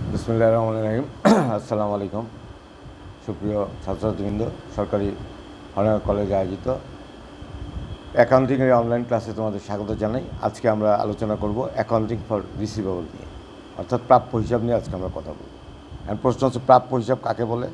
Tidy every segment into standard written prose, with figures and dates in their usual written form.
বিসমিল্লাহির রহমানির রহিম। আসসালামু আলাইকুম সুপ্রিয় ছাত্রছাত্রীবৃন্দ। সরকারি হরিয়ানা কলেজে আয়োজিত অ্যাকাউন্টিংয়ের অনলাইন ক্লাসে তোমাদের স্বাগত জানাই। আজকে আমরা আলোচনা করব অ্যাকাউন্টিং ফর রিসিভেবল নিয়ে, অর্থাৎ প্রাপ্য হিসাব নিয়ে আজকে আমরা কথা বলব। এখন প্রশ্ন হচ্ছে, প্রাপ্য হিসাব কাকে বলে?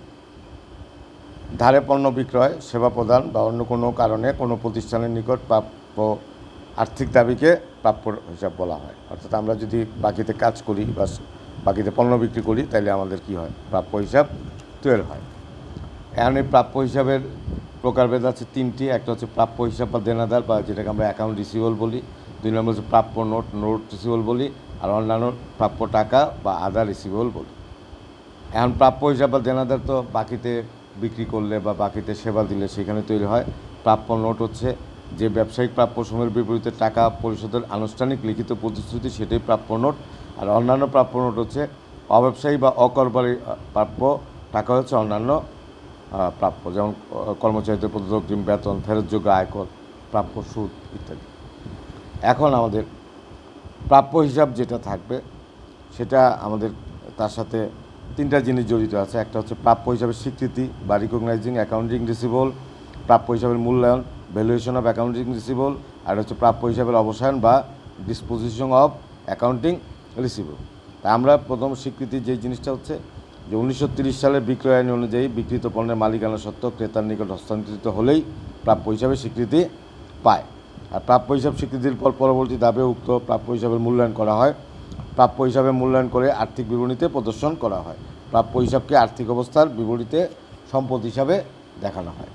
ধারে পণ্য বিক্রয়, সেবা প্রদান বা অন্য কোনো কারণে কোনো প্রতিষ্ঠানের নিকট প্রাপ্য আর্থিক দাবিকে প্রাপ্য হিসাব বলা হয়। অর্থাৎ আমরা যদি বাকিতে কাজ করি বা বাকিতে পণ্য বিক্রি করি, তাহলে আমাদের কি হয়? প্রাপ্য হিসাব তৈরি হয়। এখন এই প্রাপ্য হিসাবের প্রকারভেদ আছে তিনটি। একটা হচ্ছে প্রাপ্য হিসাব বা দেনাদার, বা যেটাকে আমরা অ্যাকাউন্ট রিসিভেবল বলি। দুই নম্বর হচ্ছে প্রাপ্য নোট, নোট রিসিভেবল বলি। আর অন্যান্য প্রাপ্য টাকা বা আদার রিসিভেবল বলি। এখন প্রাপ্য হিসাব বা দেনাদার তো বাকিতে বিক্রি করলে বা বাকিতে সেবা দিলে সেখানে তৈরি হয়। প্রাপ্য নোট হচ্ছে যে ব্যবসায়িক প্রাপ্য সময়ের বিপরীতে টাকা পরিশোধের আনুষ্ঠানিক লিখিত প্রতিশ্রুতি, সেটাই প্রাপ্য নোট। আর অন্যান্য প্রাপ্য নোট হচ্ছে অব্যবসায়ী বা অকরবারি প্রাপ্য টাকা, হচ্ছে অন্যান্য প্রাপ্য, যেমন কর্মচারীদের প্রদত্ত অগ্রিম বেতন, ফেরতযোগ্য আয়কর, প্রাপ্য সুদ ইত্যাদি। এখন আমাদের প্রাপ্য হিসাব যেটা থাকবে সেটা আমাদের তার সাথে তিনটা জিনিস জড়িত আছে। একটা হচ্ছে প্রাপ্য হিসাবের স্বীকৃতি বা রিকগনাইজিং অ্যাকাউন্টিং রিসিভেবল, প্রাপ্য হিসাবের মূল্যায়ন, ভ্যালুয়েশন অফ অ্যাকাউন্টিং রিসিভেবল, আর হচ্ছে প্রাপ্য হিসাবের অবসায়ন বা ডিসপোজিশন অফ অ্যাকাউন্টিং রিসিভেবল। তা আমরা প্রথম স্বীকৃতি যে জিনিসটা হচ্ছে যে 1930 সালের বিক্রয় আইন অনুযায়ী বিক্রিত পণ্যের মালিকানা সত্ত্ব ক্রেতার নিকট হস্তান্তরিত হলেই প্রাপ্য হিসাবে স্বীকৃতি পায়। আর প্রাপ্য হিসাব স্বীকৃতির পর পরবর্তী ধাপে উক্ত প্রাপ্য হিসাবের মূল্যায়ন করা হয়। প্রাপ্য হিসাবে মূল্যায়ন করে আর্থিক বিবরণীতে প্রদর্শন করা হয়। প্রাপ্য হিসাবকে আর্থিক অবস্থার বিবরণীতে সম্পদ হিসাবে দেখানো হয়।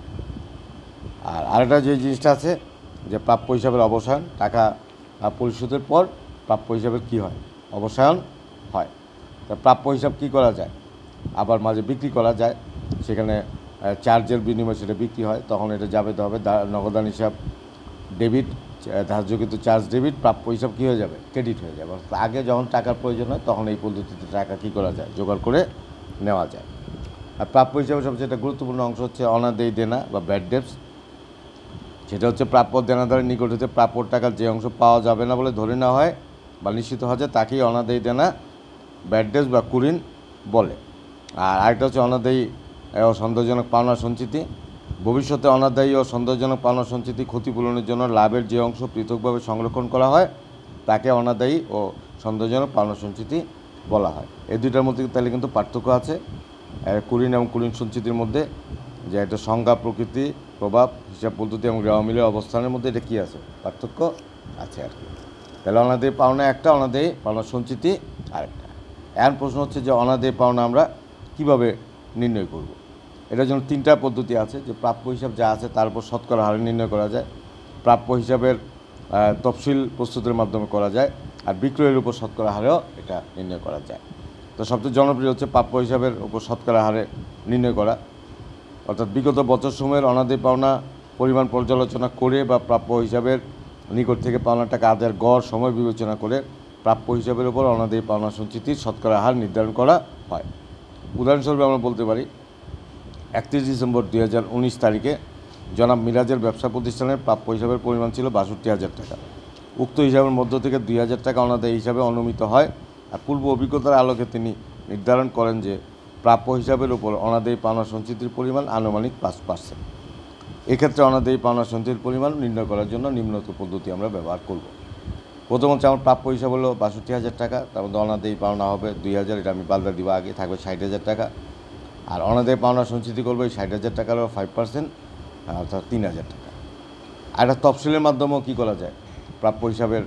আর আরেকটা যে জিনিসটা আছে যে প্রাপ্য হিসাবের অবসায়ন, টাকা পরিশোধের পর প্রাপ্য হিসাবের কী হয়? অবসায়ন হয়। তা প্রাপ্য হিসাব কী করা যায়? আবার মাঝে বিক্রি করা যায়, সেখানে চার্জের বিনিময়ে সেটা বিক্রি হয়, তখন এটা যাবে হবে নগদান হিসাব ডেবিট, ধার্যকৃত চার্জ ডেবিট, প্রাপ্য হিসাব কী হয়ে যাবে? ক্রেডিট হয়ে যাবে। অর্থাৎ আগে যখন টাকার প্রয়োজন হয় তখন এই পদ্ধতিতে টাকা কী করা যায়? জোগাড় করে নেওয়া যায়। আর প্রাপ্য হিসাবে সবচেয়ে একটা গুরুত্বপূর্ণ অংশ হচ্ছে অনাদায়ী দেনা বা ব্যাড ডেবস। সেটা হচ্ছে প্রাপ্য দেনাদারের নিকট হতে প্রাপ্যর টাকার যে অংশ পাওয়া যাবে না বলে ধরে নেওয়া হয় বা নিশ্চিত হয়, তাকেই অনাদায়ী দেনা, ব্যাড ডেবস বা কুঋণ বলে। আর আরেকটা হচ্ছে অনাদায়ী ও সন্দেহজনক পাওনা সঞ্চিতি। ভবিষ্যতে অনাদায়ী ও সন্দেহজনক পাওনা সঞ্চিতি ক্ষতিপূরণের জন্য লাভের যে অংশ পৃথকভাবে সংরক্ষণ করা হয় তাকে অনাদায়ী ও সন্দেহজনক পাওনা সঞ্চিতি বলা হয়। এই দুইটার মধ্যে তাহলে কিন্তু পার্থক্য আছে কুঋণ এবং কুঋণ সঞ্চিতির মধ্যে, যে একটা সংজ্ঞা, প্রকৃতি, প্রভাব, হিসাব পদ্ধতি এবং গ্রাহমিলের অবস্থানের মধ্যে এটা কী আছে? পার্থক্য আছে আর কি। তাহলে অনাদায়ী পাওনা একটা, অনাদায়ী পাওনা সঞ্চিতি আরেকটা। এখন প্রশ্ন হচ্ছে যে অনাদায়ী পাওনা আমরা কীভাবে নির্ণয় করব? এটার জন্য তিনটা পদ্ধতি আছে। যে প্রাপ্য হিসাব যা আছে তার উপর শতকরা হারে নির্ণয় করা যায়, প্রাপ্য হিসাবের তফসিল প্রস্তুতের মাধ্যমে করা যায়, আর বিক্রয়ের উপর শতকরা হারেও এটা নির্ণয় করা যায়। তো সবচেয়ে জনপ্রিয় হচ্ছে প্রাপ্য হিসাবের উপর শতকরা হারে নির্ণয় করা। অর্থাৎ বিগত বছরসমূহের অনাদায়ী পাওনা পরিমাণ পর্যালোচনা করে বা প্রাপ্য হিসাবের নিকট থেকে পাওনা টাকা আদায়ের গড় সময় বিবেচনা করে প্রাপ্য হিসাবের উপর অনাদায়ী পাওনা সঞ্চিতির শতকরা হার নির্ধারণ করা হয়। উদাহরণস্বরূপ আমরা বলতে পারি 31 ডিসেম্বর 2019 তারিখে জনাব মিরাজের ব্যবসা প্রতিষ্ঠানের প্রাপ্য হিসাবের পরিমাণ ছিল 62,000 টাকা। উক্ত হিসাবের মধ্য থেকে 2,000 টাকা অনাদায়ী হিসাবে অনুমিত হয়। আর পূর্ব অভিজ্ঞতার আলোকে তিনি নির্ধারণ করেন যে প্রাপ্য হিসাবের উপর অনাদায়ী পাওনা সঞ্চিতির পরিমাণ আনুমানিক 5%। এক্ষেত্রে অনাদায়ী পাওনা সঞ্চিতির পরিমাণ নির্ণয় করার জন্য নিম্নোক্ত পদ্ধতি আমরা ব্যবহার করব। প্রথম হচ্ছে আমার প্রাপ্য হিসাব হলো 62,000 টাকা, তার মধ্যে অনাদায়ী পাওনা হবে 2,000, এটা আমি বালদা দিব আগে, থাকবে 60,000 টাকা। আর অনাদায়ী পাওনা সঞ্চিতি করবো এই 60,000 টাকারও 5%, অর্থাৎ 3,000 টাকা। আর একটা তফসিলের মাধ্যমেও কী করা যায়? প্রাপ্য হিসাবের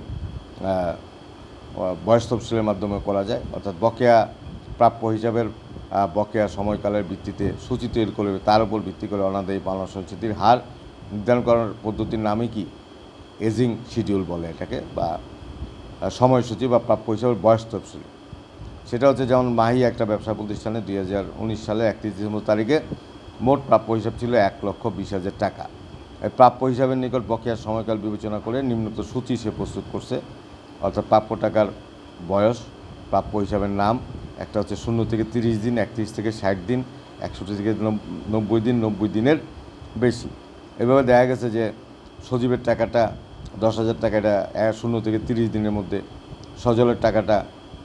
বয়স তফসিলের মাধ্যমে করা যায়। অর্থাৎ বকেয়া প্রাপ্য হিসাবের বকেয়া সময়কালের ভিত্তিতে সূচি তৈরি করে তার উপর ভিত্তি করে অনাদায়ী পাওনা সঞ্চিতির হার নির্ধারণ করার পদ্ধতির নামই কি? এজিং শিডিউল বলে এটাকে, বা সময়সূচি বা প্রাপ্য হিসাবের বয়স তফসিল। সেটা হচ্ছে যেমন মাহি একটা ব্যবসা প্রতিষ্ঠানে 2019 সালে 31 ডিসেম্বর তারিখে মোট প্রাপ্য হিসাব ছিল 1,20,000 টাকা। এই প্রাপ্য হিসাবের নিকট বকেয়ার সময়কাল বিবেচনা করে নিম্নোক্ত সূচি সে প্রস্তুত করছে। অর্থাৎ প্রাপ্য টাকার বয়স, প্রাপ্য হিসাবের নাম, একটা হচ্ছে 0 থেকে 30 দিন, 31 থেকে 60 দিন, 61 থেকে 90 দিন, 90 দিনের বেশি। এভাবে দেখা গেছে যে সজীবের টাকাটা 10,000 টাকা, এটা 0 থেকে 30 দিনের মধ্যে। সজলের টাকাটা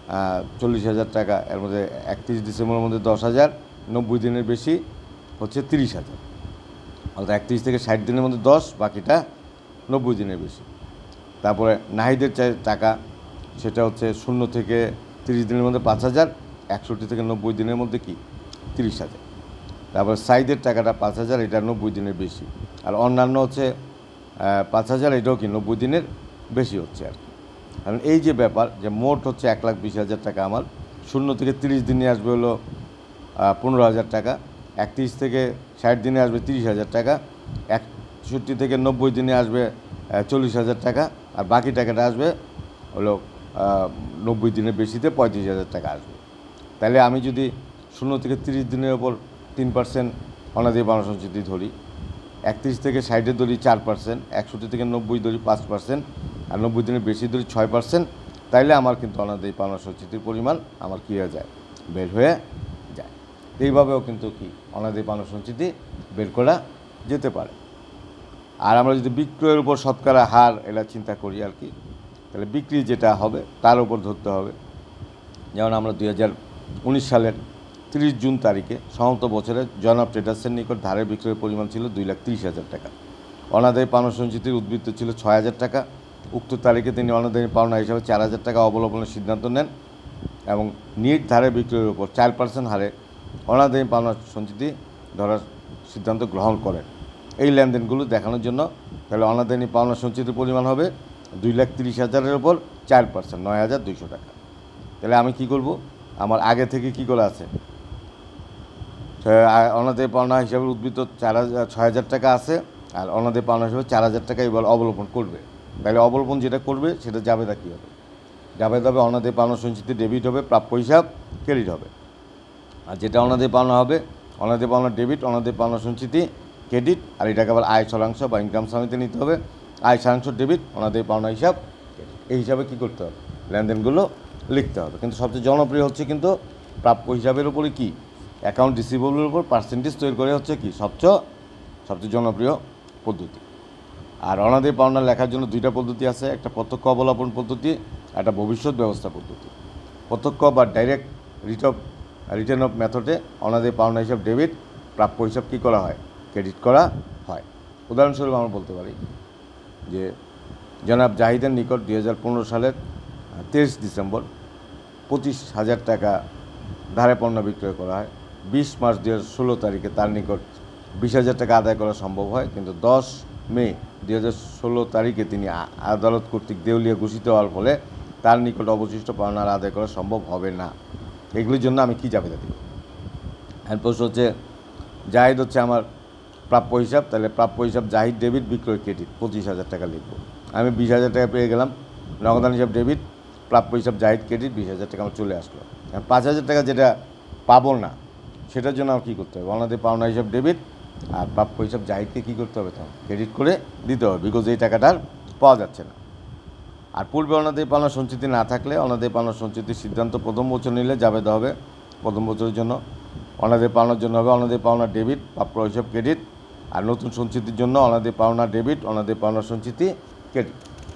40,000 টাকা, এর মধ্যে 31 ডিসেম্বরের মধ্যে 10,000, 90 দিনের বেশি হচ্ছে 30,000, অর্থাৎ 31 থেকে 60 দিনের মধ্যে 10, বাকিটা 90 দিনের বেশি। তারপরে নাহিদের টাকা, সেটা হচ্ছে 0 থেকে 30 দিনের মধ্যে 5,000, 61 থেকে 90 দিনের মধ্যে কি 30,000। তারপর সাইদের টাকাটা 5,000, এটা 90 দিনের বেশি। আর অন্যান্য হচ্ছে 5,000, এটাও কি 90 দিনের বেশি হচ্ছে আর কি। কারণ এই যে ব্যাপার যে মোট হচ্ছে 1,20,000 টাকা আমার, 0 থেকে 30 দিনে আসবে হলো 15,000 টাকা, 31 থেকে 60 দিনে আসবে 30,000 টাকা, 61 থেকে 90 দিনে আসবে 40,000 টাকা, আর বাকি টাকাটা আসবে হলো 90 দিনের বেশিতে 35,000 টাকা আসবে। তাহলে আমি যদি 0 থেকে 30 দিনের ওপর 3% অনাদায়ী পাওনা সঞ্চিতি ধরি, 31 থেকে 60 ধরি 4%, 61 থেকে 90 ধরি 5%, আর 90 দিনের বেশি ধরি 6%, তাইলে আমার কিন্তু অনাদায়ী পাওনা সঞ্চিতির পরিমাণ আমার কী হয়ে যায়, বের হয়ে যায়। এইভাবেও কিন্তু কি অনাদায়ী পাওনা সঞ্চিতি বের করা যেতে পারে। আর আমরা যদি বিক্রয়ের উপর শতকরা হার এটা চিন্তা করি আর কি, তাহলে বিক্রি যেটা হবে তার উপর ধরতে হবে। যেমন আমরা 2019 সালের 30 জুন তারিখে সমস্ত বছরে জয়নাব ট্রেডার্সের নিকট ধারে বিক্রয়ের পরিমাণ ছিল 2,30,000 টাকা। অনাদায়ী পাওনা সঞ্চিতির উদ্বৃত্ত ছিল 6,000 টাকা। উক্ত তারিখে তিনি অনাদায়ী পাওনা হিসাবে 4,000 টাকা অবলম্বনের সিদ্ধান্ত নেন এবং নিট ধারে বিক্রয়ের উপর 4% হারে অনাদায়ী পাওনা সঞ্চিতি ধরার সিদ্ধান্ত গ্রহণ করেন। এই লেনদেনগুলো দেখানোর জন্য তাহলে অনাদায়ী পাওনা সঞ্চিতির পরিমাণ হবে 2,30,000-এর উপর 4%, 9,200 টাকা। তাহলে আমি কি করব, আমার আগে থেকে কি করে আছে, অনাদায়ী পাওনা হিসাবে উদ্বৃত্ত 6,000 টাকা আছে, আর অনাদায়ী পাওনা হিসাবে 4,000 টাকা এবার অবলম্বন করবে। তাহলে অবলম্বন যেটা করবে সেটা জাবেদা কী হবে, জাবেদা হবে অনাদায়ী পাওনা সঞ্চিতি ডেবিট হবে, প্রাপ্য হিসাব ক্রেডিট হবে। আর যেটা অনাদায়ী পাওনা হবে, অনাদায়ী পাওনা ডেবিট, অনাদায়ী পাওনা সঞ্চিতি ক্রেডিট, আর এটাকে আবার আয় সারাংশ বা ইনকাম সামিতে নিতে হবে। আয় সারাংশ ডেবিট, অনাদায়ী পাওনা হিসাব এই হিসাবে কী করতে হবে, লেনদেনগুলো লিখতে হবে। কিন্তু সবচেয়ে জনপ্রিয় হচ্ছে কিন্তু প্রাপ্য হিসাবের উপরে কি অ্যাকাউন্ট রিসিভেবলের উপর পার্সেন্টেজ তৈরি করে হচ্ছে কি সবচেয়ে জনপ্রিয় পদ্ধতি। আর অনাদায়ী পাওনা লেখার জন্য 2টা পদ্ধতি আছে, একটা প্রত্যক্ষ অবলম্বন পদ্ধতি, একটা ভবিষ্যৎ ব্যবস্থা পদ্ধতি। প্রত্যক্ষ বা ডাইরেক্ট রিটার্ন অফ মেথডে অনাদায়ী পাওনা হিসাব ডেবিট, প্রাপ্য হিসাব কী করা হয়, ক্রেডিট করা হয়। উদাহরণস্বরূপ আমরা বলতে পারি যে জনাব জাহিদের নিকট 2015 সালের 23 ডিসেম্বর 25,000 টাকা ধারে পণ্য বিক্রয় করা হয়। 20 মার্চ 2016 তারিখে তার নিকট 20,000 টাকা আদায় করা সম্ভব হয়, কিন্তু 10 মে 2016 তারিখে তিনি আদালত কর্তৃক দেউলিয়া ঘোষিত হওয়ার ফলে তার নিকট অবশিষ্ট পাওনা আদায় করা সম্ভব হবে না। এগুলির জন্য আমি কী জাবেদা দিব? হ্যাঁ, প্রশ্ন হচ্ছে জাহিদ হচ্ছে আমার প্রাপ্য হিসাব, তাহলে প্রাপ্য হিসাব জাহিদ ডেবিট, বিক্রয় ক্রেডিট 25,000 টাকা লিখব। আমি 20,000 টাকা পেয়ে গেলাম, নগদান হিসাব ডেবিট, প্রাপ্য হিসাব জাহিদ ক্রেডিট, 20,000 টাকা আমার চলে আসলো। 5,000 টাকা যেটা পাবো না সেটার জন্য আমার কী করতে হবে, অনাদায়ী পাওনা হিসাব ডেবিট, আর প্রাপ্য হিসাব জাহিদকে কী করতে হবে, তখন ক্রেডিট করে দিতে হবে, বিকজ এই টাকাটা আর পাওয়া যাচ্ছে না। আর পূর্বে অনাদায়ী পাওনা সঞ্চিতি না থাকলে অনাদায়ী পাওনা সঞ্চিতির সিদ্ধান্ত প্রথম বছর নিলে জাবেদা হবে প্রথম বছরের জন্য। অনাদায়ী পাওনার জন্য হবে অনাদায়ী পাওনা ডেবিট, প্রাপ্য হিসাব ক্রেডিট, আর নতুন সঞ্চিতির জন্য অনাদায়ী পাওনা ডেবিট, অনাদায়ী পাওনা সঞ্চিতি ক্রেডিট।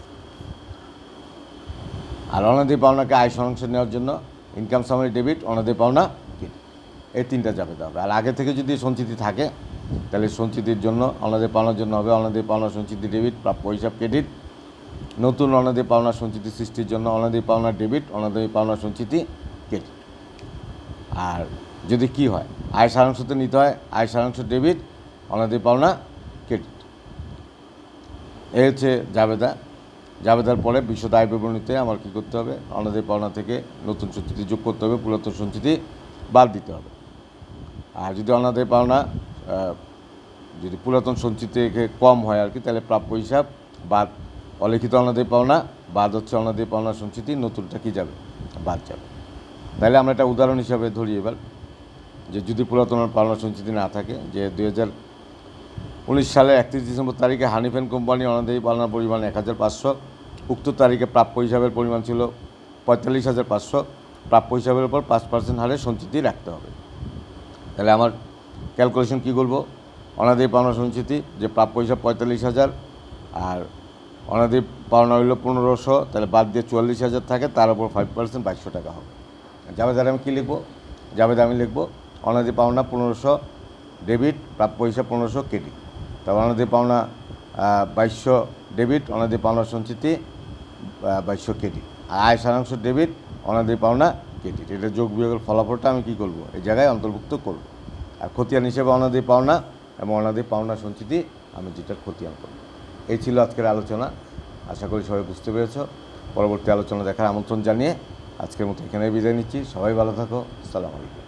আর অনাদায়ী পাওনাকে আয় সারাংশ নেওয়ার জন্য ইনকাম সামারি ডেবিট, অনাদায়ী পাওনা ক্রেডিট, এই 3টা জাবেদা হবে। আর আগে থেকে যদি সঞ্চিতি থাকে তাহলে সঞ্চিতির জন্য অনাদায়ী পাওনার জন্য হবে অনাদায়ী পাওনা সঞ্চিতি ডেবিট, প্রাপ্য হিসাব ক্রেডিট। নতুন অনাদায়ী পাওনা সঞ্চিতি সৃষ্টির জন্য অনাদায়ী পাওনা ডেবিট, অনাদায়ী পাওনা সঞ্চিতি ক্রেডিট। আর যদি কি হয়, আয় সারাংশতে নিতে হয় আয় সারাংশ ডেবিট, অনাদায়ী পাওনা ক্রেডিট। এই হচ্ছে জাবেদা। জাবেদার পরে বিশদ আয় বিবরণীতে আমার কী করতে হবে, অনাদায়ী পাওনা থেকে নতুন সঞ্চিতি যোগ করতে হবে, পুরাতন সঞ্চিতি বাদ দিতে হবে। আর যদি অনাদায়ী পাওনা যদি পুরাতন সঞ্চিতি থেকে কম হয় আর কি, তাহলে প্রাপ্য হিসাব বাদ, অলিখিত অনাদায়ী পাওনা বাদ হচ্ছে অনাদায়ী পাওনা সঞ্চিতি, নতুনটা কী যাবে, বাদ যাবে। তাহলে আমরা একটা উদাহরণ হিসাবে ধরি এবার, যে যদি পুরাতন পাওনা সঞ্চিতি না থাকে, যে 2019 সালে 31 ডিসেম্বর তারিখে হানিফ অ্যান্ড কোম্পানি অনাদায়ী পাওনার পরিমাণ 1,500, উক্ত তারিখে প্রাপ্য হিসাবের পরিমাণ ছিল 45,500, প্রাপ্য হিসাবের উপর 5% হারে সঞ্চিতি রাখতে হবে। তাহলে আমার ক্যালকুলেশন কী করব, অনাদায়ী পাওনা সঞ্চিতি যে প্রাপ্য হিসাব 45,000, আর অনাদি পাওনা হইলো 1500, তাহলে বাদ দিয়ে 44,000 থাকে, তার উপর 5% 2200 টাকা হবে। জাবেদার আমি কী লিখবো? জাবেদ আমি লিখবো অনাদি পাওনা 1500 ডেবিট, প্রাপ্য হিসাব 1500 কেডি। তারপর অনাদি পাওনা 2200 ডেবিট, অনাদি পাওনা সঞ্চিতি 2200 কেডি। আর আয় সারাংশ ডেবিট, অনাদি পাওনা কেডি। এটা যোগ বিয়োগের ফলাফলটা আমি কী করব? এই জায়গায় অন্তর্ভুক্ত করব। আর খতিয়ান হিসেবে অনাদি পাওনা এবং অনাদি পাওনা সঞ্চিতি আমি যেটার খতিয়ান করব। এই ছিল আজকের আলোচনা। আশা করি সবাই বুঝতে পেরেছ। পরবর্তী আলোচনা দেখার আমন্ত্রণ জানিয়ে আজকের মতো এখানে বিদায় নিচ্ছি। সবাই ভালো থাকো। আসসালামু আলাইকুম।